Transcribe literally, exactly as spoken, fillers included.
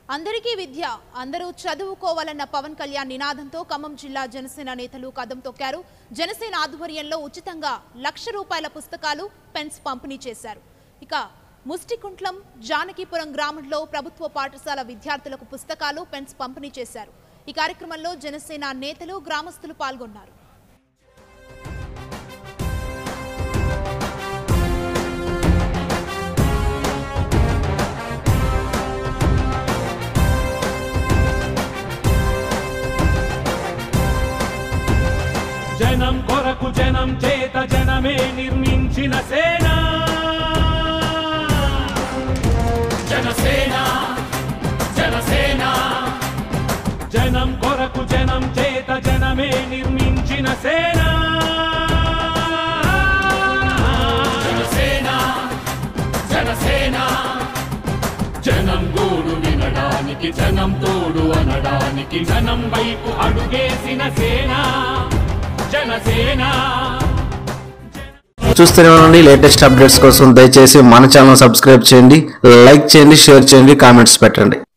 అందరికీ విద్య అందరూ చదువుకోవాలన్న పవన్ కళ్యాణ్ నినాదంతో ఖమ్మం జిల్లా జనసేన నేతలు కదం తొక్కారు. జనసేన ఆధ్వర్యంలో ఉచితంగా లక్ష రూపాయల పుస్తకాలు, పెన్స్ పంపిణీ చేశారు. ఇక ముస్టికుంట్లం జానకీపురం గ్రామంలో ప్రభుత్వ పాఠశాల విద్యార్థులకు పుస్తకాలు, పెన్స్ పంపిణీ చేశారు. ఈ కార్యక్రమంలో జనసేన నేతలు, గ్రామస్తులు పాల్గొన్నారు. జనం కొరకు జనం చేత జనమే నిర్మించిన సేన జనసేన జనసేన జనం కొరకు జనం చేత జనమే నిర్మించిన సేన జనసేన జనసేన జనం గోడు వినడానికి జనం తోడు అనడానికి జనం వైపు అడుగేసిన సేన చూస్తూనే ఉండండి. లేటెస్ట్ అప్డేట్స్ కోసం దయచేసి మన ఛానల్ సబ్స్క్రైబ్ చేయండి, లైక్ చేయండి, షేర్ చేయండి, కామెంట్స్ పెట్టండి.